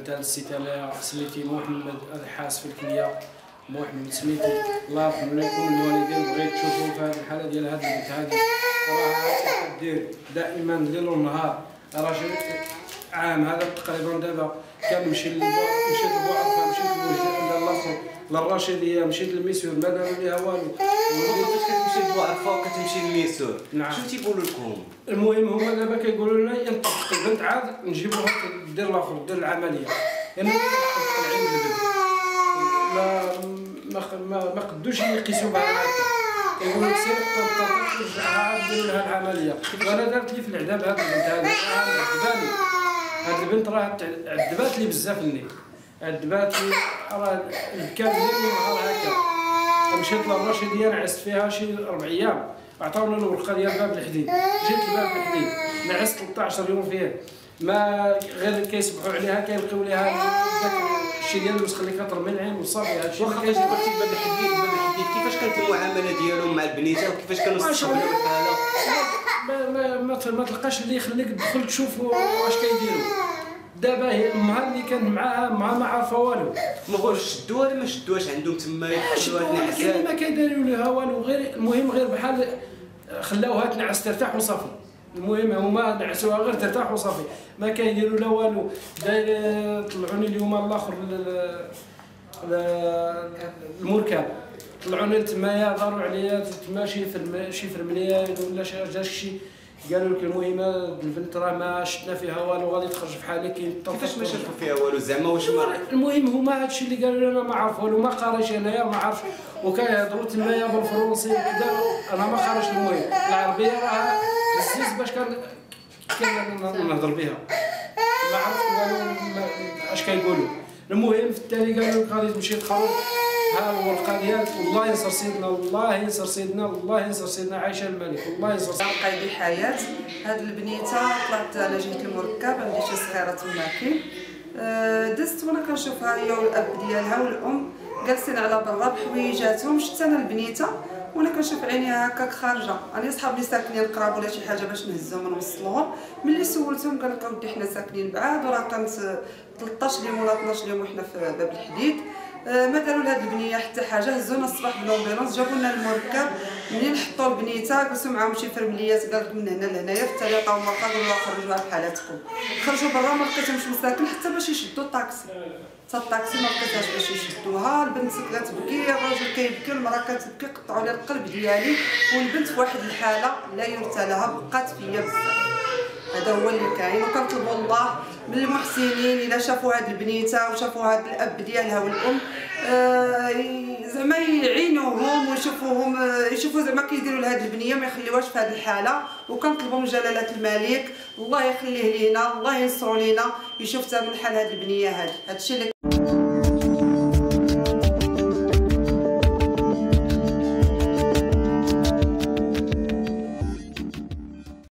انت السيتي سميتي محمد حاس في الكليه محمد سميتي الله يرحم لكم الوالدين بغيت تشوفوا في هذه الحاله ديال هذه البنت هذه راه دير دائما ليل ونهار راه عام هذا تقريبا دابا كنمشي للبعد مشيت للبعد مشيت لبوجه الاخر للراشديه مشيت للميسور ما داروا ليها والو. فاش كتمشي لبوعرفه وكتمشي للميسور نعم شنو تيقولوا لكم؟ المهم هما دابا كيقولوا لنا ينطبق البنت عاد نجيبوها دير الاخر دير العمليه يعني تطبق العين البنت ما قدوش يقيسوا بها هكا كيقولوا لك سير ترجعها عاد دير لها العمليه. وانا دارت لي في العذاب هذه البنت هذه عذباني هذه البنت راه عذبات لي بزاف لي عذبات لي راه الكاد ديالي نهار هكا مشيت للراشديه نعست فيها شي 4 ايام عطاونا الورقه ديال باب الحديد جيت لباب الحديد نعست 13 يوم فيه ما غير كيسبحوا عليها كيلقيو ليها داك الشيء ديال المسخ اللي كترمي العين وصافي هادشي واخا فاش قلتي باب الحديد كيفاش كانت المعامله ديالهم مع البنيته وكيفاش كانوا يستقبلوا الحاله؟ ما تلقاش اللي يخليك تدخل تشوف واش كيديروا. دابا هي امها اللي كانت معاها ما عارفه والو ما بغاوش شدوها ولا ما شدوهاش عندهم تما يدخلوها النعسان ما كيديروا ليها والو غير المهم غير بحال خلاوها تنعس ترتاح وصافي. المهم هما نعسوها غير ترتاح وصافي ما كيديروا لا والو. طلعوني اليوم الاخر المركب طلعوني لتمايا داروا عليا تما شي فرمليه ولا شي قالوا لك المهم البنت راه ما شفنا فيها والو غادي تخرج بحالك. كيفاش ما شافوا فيها والو زعما واش المهم هما هادشي اللي قالوا لنا ما عارف والو ما قاريش انايا ما عارفش وكيهضروا تمايا بالفرنسي وكذا انا ما خارج. المهم العربيه راه بزز باش كان نهضر بها ما عرفت والو اش كيقولوا. المهم في التالي قالوا لك غادي تمشي تخرج ها الورقه ديالك والله ينصر سيدنا الله ينصر سيدنا الله ينصر سيدنا عائشه الملك الله ينصر سيدنا. قايد الحياه هاد البنيته طلعت انا جيت المركب عندي شي صغيره تماكي دزت وانا كنشوفها هي والاب ديالها والام جالسين على برا بحويجاتهم شفت انا البنيته وانا كنشوف عينيها هكاك خارجه. انا صحابي ساكنين قراب ولا شي حاجه باش نهزهم ونوصلوهم ملي سولتهم قال لك اودي حنا ساكنين بعاد وراه كانت 13 يوم ولا 12 يوم وحنا في باب الحديد ما داروا لهاد البنيه حتى حاجه. هزونا الصباح بالامبيلونس جابوا لنا المركب منين حطوا البنيته جلسوا معاهم شي فرمليات قال لك من هنا لهنايا في التالي عطاو ورقه قالوا لها خرجوها بحالاتكم. خرجوا برا ما لقيتهمش مساكن حتى باش يشدوا الطاكسي حتى الطاكسي ما لقيتهاش باش يشدوها. البنت كتبكي الراجل كيبكي المراه كتبكي قطعوا لي القلب ديالي والبنت في واحد الحاله لا يرثى لها بقات فيا بزاف. هذا هو اللي كاين وكنطلبوا الله من المحسنين الا شافوا هاد البنيته وشافوا هاد الاب ديالها والام زعما يعينوهم يشوفوا زعما كيديروا لهاد البنيه ما يخليوهاش في هاد الحاله. وكنطلبوا من جلاله الملك الله يخليه لينا الله ينصروا لينا يشوف حتى من حال هاد البنيه هادشي اللي